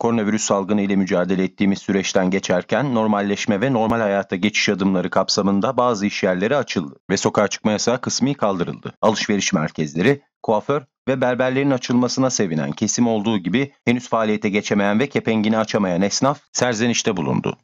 Koronavirüs salgını ile mücadele ettiğimiz süreçten geçerken normalleşme ve normal hayata geçiş adımları kapsamında bazı işyerleri açıldı ve sokağa çıkma yasağı kısmi kaldırıldı. Alışveriş merkezleri, kuaför ve berberlerin açılmasına sevinen kesim olduğu gibi henüz faaliyete geçemeyen ve kepengini açamayan esnaf serzenişte bulundu.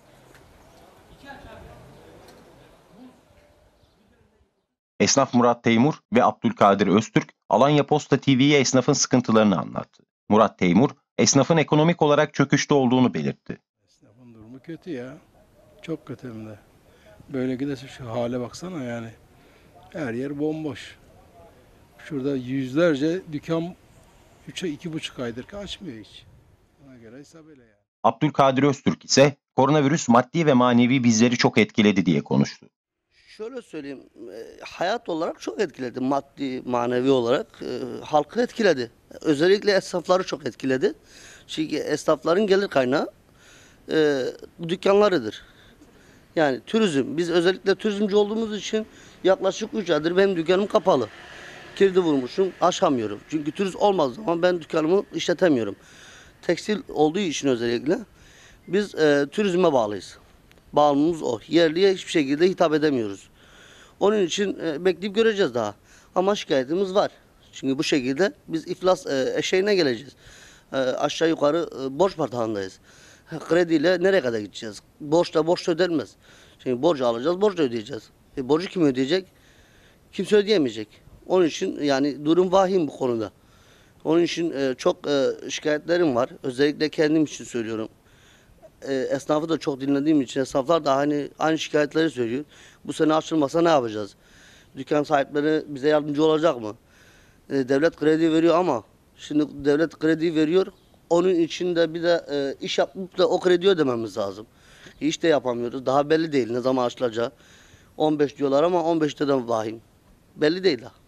Esnaf Murat Teymur ve Abdülkadir Öztürk, Alanya Posta TV'ye esnafın sıkıntılarını anlattı. Murat Teymur, esnafın ekonomik olarak çöküşte olduğunu belirtti. Esnafın durumu kötü ya. Çok kötü hem de. Böyle giderse şu hale baksana yani. Her yer bomboş. Şurada yüzlerce dükkan 2,5 aydır ki açmıyor hiç. Ona göre hesap öyle yani. Abdülkadir Öztürk ise koronavirüs maddi ve manevi bizleri çok etkiledi diye konuştu. Şöyle söyleyeyim, hayat olarak çok etkiledi. Maddi, manevi olarak halkı etkiledi. Özellikle esnafları çok etkiledi. Çünkü esnafların gelir kaynağı dükkanlarıdır. Yani turizm, biz özellikle turizmci olduğumuz için yaklaşık 3 aydır benim dükkanım kapalı. Kilidi vurmuşum, açamıyorum. Çünkü turizm olmadığı zaman ben dükkanımı işletemiyorum. Tekstil olduğu için özellikle biz turizme bağlıyız. Bağımlılığımız o. Yerliye hiçbir şekilde hitap edemiyoruz. Onun için bekleyip göreceğiz daha. Ama şikayetimiz var. Çünkü bu şekilde biz iflas eşeğine geleceğiz. Aşağı yukarı borç batağındayız. Krediyle nereye kadar gideceğiz? Borçla borç ödenmez. Şimdi borcu alacağız, borcu ödeyeceğiz. Borcu kim ödeyecek? Kimse ödeyemeyecek. Onun için yani durum vahim bu konuda. Onun için çok şikayetlerim var. Özellikle kendim için söylüyorum. Esnafı da çok dinlediğim için esnaflar da aynı şikayetleri söylüyor. Bu sene açılmasa ne yapacağız? Dükkan sahipleri bize yardımcı olacak mı? Devlet kredi veriyor ama şimdi devlet kredi veriyor. Onun için de bir de iş yapıp da o krediyi ödememiz lazım. İş de yapamıyoruz. Daha belli değil ne zaman açılacağı. 15 diyorlar ama 15'te de vahim. Belli değil daha.